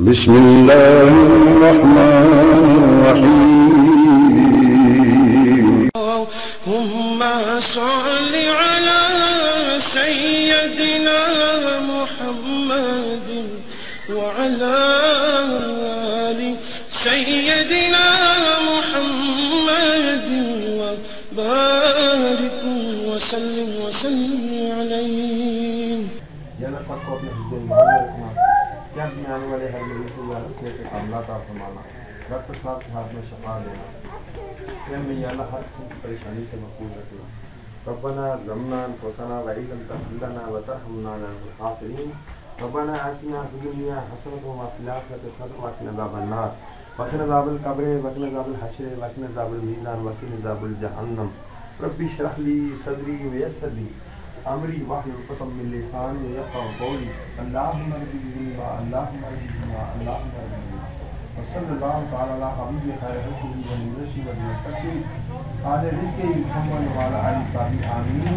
بسم الله الرحمن الرحيم اللهم صل على سيدنا محمد وعلى آل سيدنا محمد وبارك وسلم عليه. کیا بھی آنے والے ہر مریض کو یا رکھنے کے معاملات آپ سنبھالنا، ڈاکٹر صاحب کے ہاتھ میں شفا دینا، میں یا اللہ ہر قسم کی پریشانی سے محفوظ رکھنا. ربنا ظلمنا انفسنا وان لم تغفر لنا وترحمنا لنكن من الخاسرين. ربنا آتنا في الدنيا حسنة وفي الآخرة حسنة وقنا عذاب النار وقنا عذاب القبر وقنا عذاب الحشر وقنا عذاب الميزان وقنا عذاب جهنم. ربي اشرح لي صدري ويسر لي امری واحلل عقدۃ من لسانی یفقهوا قولی. اللهم ارزقنا اللهم ارزقنا اللهم ارزقنا وصلی اللہ تعالی علی حبیب خیر خلقہ ونبی والمرسلین آل رزق محمد وعلی آلہ وصحبہ آمین.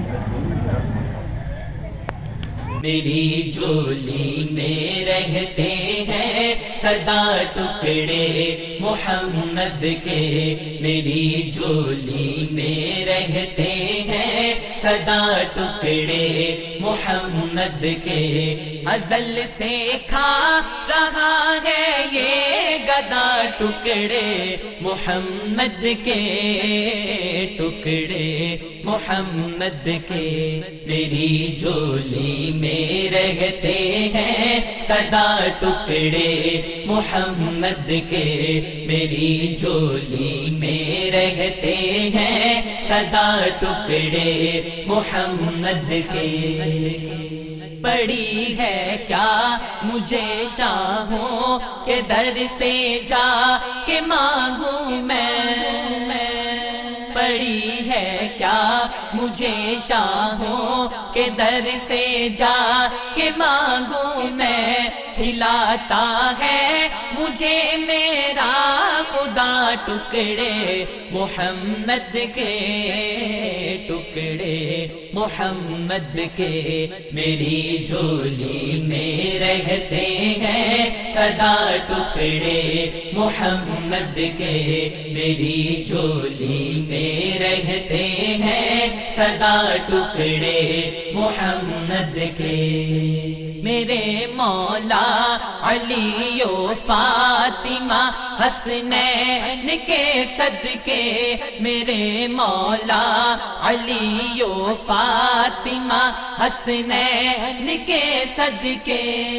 میری جولی میں رہتے ہیں صدا ٹکڑے محمد کے، میری جولی میں رہتے ہیں صدا ٹکڑے محمد کے. ازل سے کھا رہا ہے یہ گدا ٹکڑے محمد کے، ٹکڑے محمد کے. میری جولی میں رہتے ہیں صدا ٹکڑے محمد کے، میری جولی میں رہتے ہیں صدا ٹکڑے محمد کے. پڑی ہے کیا مجھے شاہوں کے در سے جا کے مانگوں میں، پڑی ہے کیا مجھے شاہوں کے در سے جا کے مانگوں میں. کھلاتا ہے مجھے میرا خدا ٹکڑے محمد کے، ٹکڑے محمد کے. میری جولی میں رہتے ہیں صدا ٹکڑے محمد کے، میری جولی میں رہتے ہیں صدا ٹکڑے محمد کے. میرے مولا علی و فاطمہ حسنین کے صدقے، میرے مولا علی و فاطمہ حسنین کے صدقے،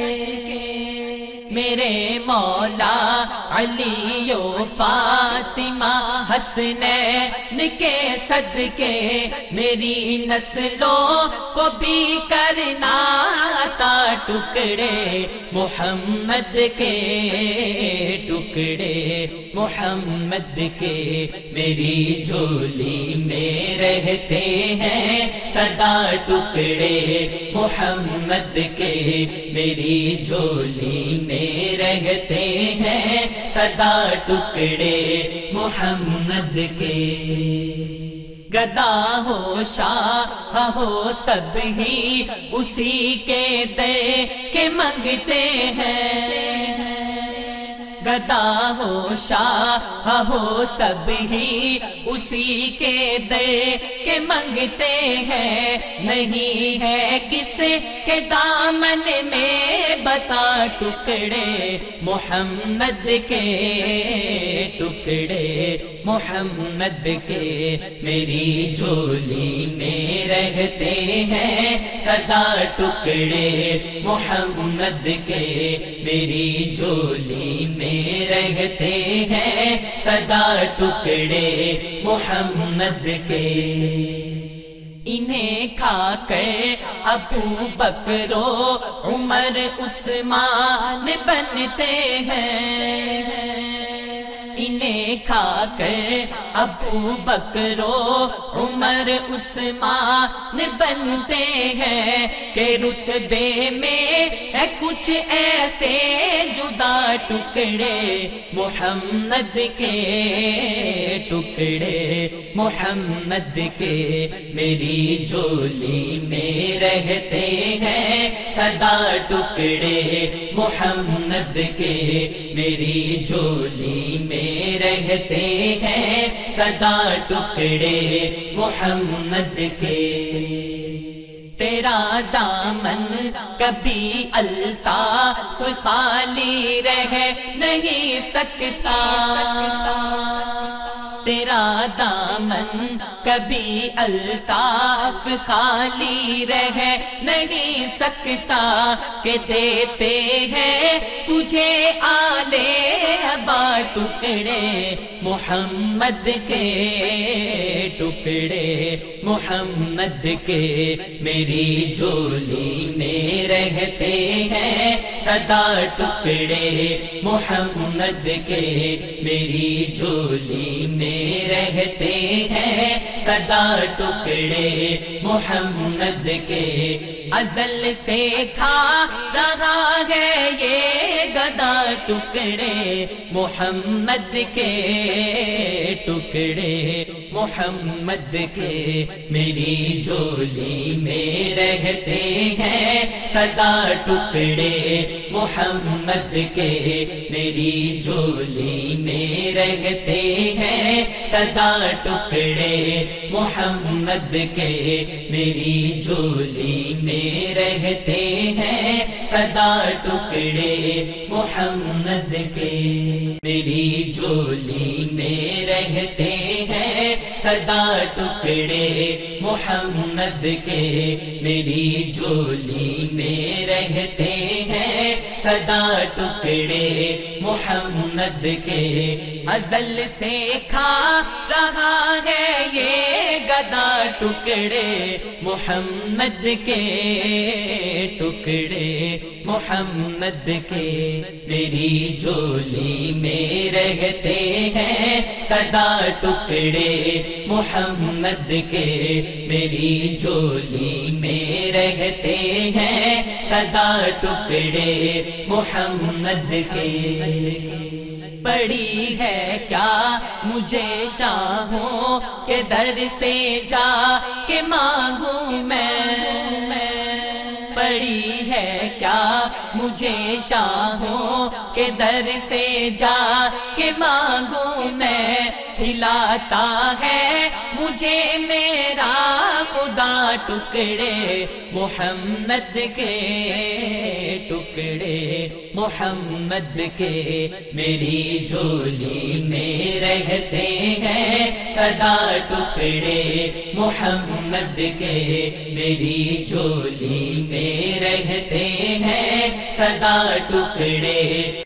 میرے مولا علی و فاطمہ حسنین کے صدقے. میری نسلوں کو بھی کرنا عطا ٹکڑے محمد کے، ٹکڑے محمد کے. میری جولی میں رہتے ہیں صدا ٹکڑے محمد کے، میری جولی میں رہتے ہیں صدا ٹکڑے محمد کے. گدا ہو شاہ ہو سب ہی اسی کے دے کے منگتے ہیں، گدا ہو شاہ ہو سب ہی اسی کے دے کے منگتے ہیں. نہیں ہے کس کے دامن میں بتا ٹکڑے محمد کے، ٹکڑے محمد کے. میری جولی میں رہتے ہیں صدا ٹکڑے محمد کے، میری جولی میں رہتے ہیں صدا ٹکڑے محمد کے. انہیں کھا کر ابو بکر و عمر عثمان بنتے ہیں، انہیں کھا کر ابو بکر و عمر عثمان بنتے ہیں. کہ رتبے میں ہے کچھ ایسے جدا ٹکڑے محمد کے ٹکڑے محمد کے میری جھولی میں رہتے ہیں سدا ٹکڑے محمد کے میری جھولی میں رہتے ہیں سدا ٹکڑے محمد کے تیرا دامن کبھی الطاف خالی رہ نہیں سکتا تیرا دامن کبھی الطاف خالی رہ نہیں سکتا کہ دیتے ہیں تجھے آلے ابا ٹکڑے محمد کے ٹکڑے محمد کے میری جھولی میں رہتے ہیں سدا ٹکڑے محمد کے میری جھولی میں رہتے ہیں سدا ٹکڑے محمد کے ازل سے کھا رہا ہے یہ گدا ٹکڑے محمد کے ٹکڑے محمد کے میری جھولی میں رہتے ہیں سدا ٹکڑے محمد کے میری جھولی میں رہتے ہیں سدا ٹکڑے محمد کے میری جھولی میں رہتے ہیں سدا ٹکڑے محمد کے میری جھولی میں رہتے ہیں سدا ٹکڑے محمد کے میری جھولی میں رہتے ہیں سدا ٹکڑے محمد کے ازل سے کھا رہا ہے یہ گدا ٹکڑے محمد کے ٹکڑے محمد کے میری جھولی میں رہتے ہیں سدا ٹکڑے محمد کے میری جھولی میں رہتے ہیں سدا ٹکڑے محمد کے پڑی ہے کیا مجھے شاہوں کے در سے جا کے مانگوں میں پڑی ہے کیا مجھے شاہوں کے در سے جا کے مانگوں میں ہلاتا ہے مجھے میرا خدا ٹکڑے محمد کے ٹکڑے محمد کے میری جھولی میں رہتے ہیں سدا ٹکڑے محمد کے میری جھولی میں رہتے ہیں سدا ٹکڑے